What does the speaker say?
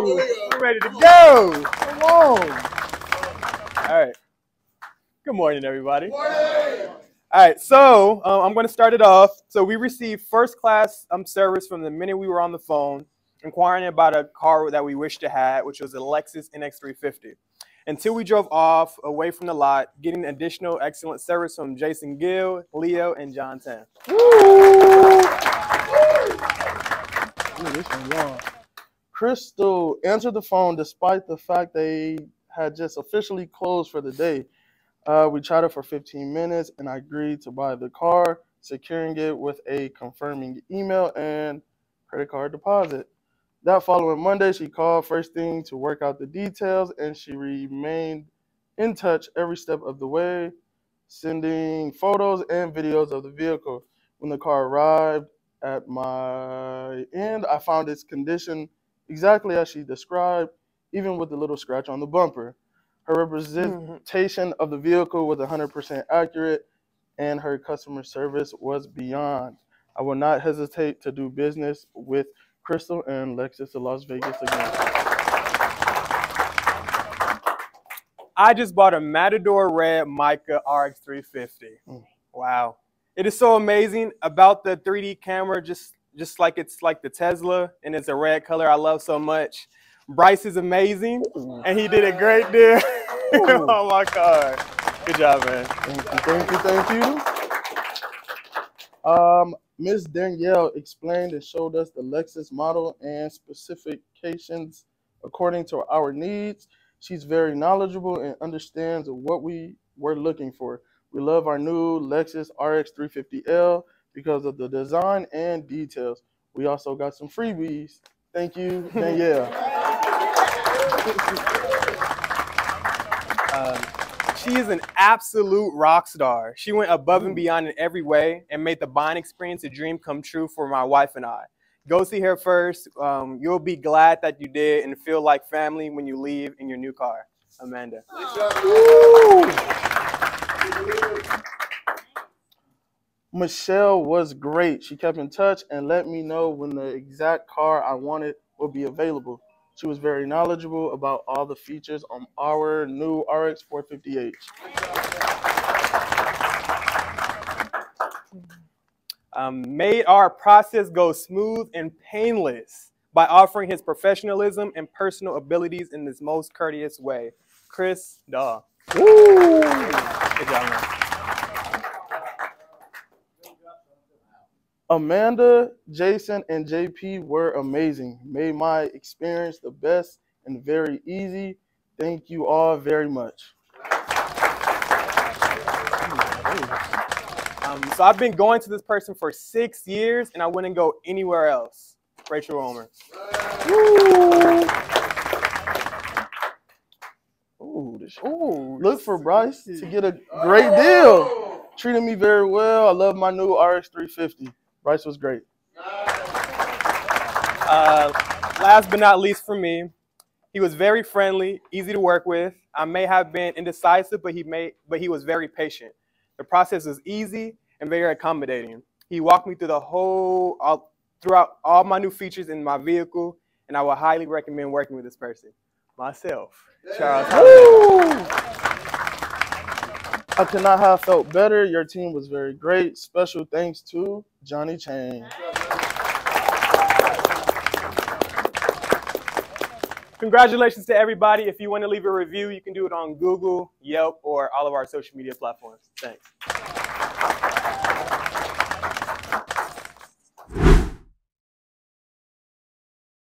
We're ready to go. Come on. All right. Good morning, everybody. Good morning. All right, so I'm going to start it off. So we received first-class service from the minute we were on the phone, inquiring about a car that we wished to have, which was a Lexus NX350. Until we drove off away from the lot, getting additional excellent service from Jason Gill, Leo, and John Tan. Ooh, this one long. Crystal answered the phone despite the fact they had just officially closed for the day. We chatted for 15 minutes, and I agreed to buy the car, securing it with a confirming email and credit card deposit. That following Monday, she called first thing to work out the details, and she remained in touch every step of the way, sending photos and videos of the vehicle. When the car arrived at my end, I found its condition exactly as she described, even with the little scratch on the bumper. Her representation of the vehicle was 100% accurate, and her customer service was beyond. I will not hesitate to do business with Crystal and Lexus of Las Vegas again. I just bought a Matador Red Mica RX350. Wow. It is so amazing about the 3D camera, just like it's like the Tesla, and it's a red color I love so much. Bryce is amazing, and he did a great deal on my car. Good job, man. Thank you. Ms. Danielle explained and showed us the Lexus model and specifications according to our needs. She's very knowledgeable and understands what we were looking for. We love our new Lexus RX 350L because of the design and details. We also got some freebies. Thank you, Danielle. She is an absolute rock star. She went above and beyond in every way and made the buying experience a dream come true for my wife and I. Go see her first. You'll be glad that you did and feel like family when you leave in your new car. Amanda. Michelle was great. She kept in touch and let me know when the exact car I wanted would be available. She was very knowledgeable about all the features on our new RX 450H. Made our process go smooth and painless by offering his professionalism and personal abilities in this most courteous way. Chris Daw. Good job, man. Amanda, Jason, and JP were amazing. Made my experience the best and very easy. Thank you all very much. So I've been going to this person for 6 years, and I wouldn't go anywhere else. Rachel Romer. Look for Bryce to get a great deal. Treated me very well. I love my new RX 350. Bryce was great. Last but not least for me, he was very friendly, easy to work with. I may have been indecisive, but he was very patient. The process was easy and very accommodating. He walked me through throughout all my new features in my vehicle, and I would highly recommend working with this person. Myself, Charles. I could not have felt better. Your team was very great. Special thanks to Johnny Chang. Congratulations to everybody. If you want to leave a review, you can do it on Google, Yelp, or all of our social media platforms. Thanks.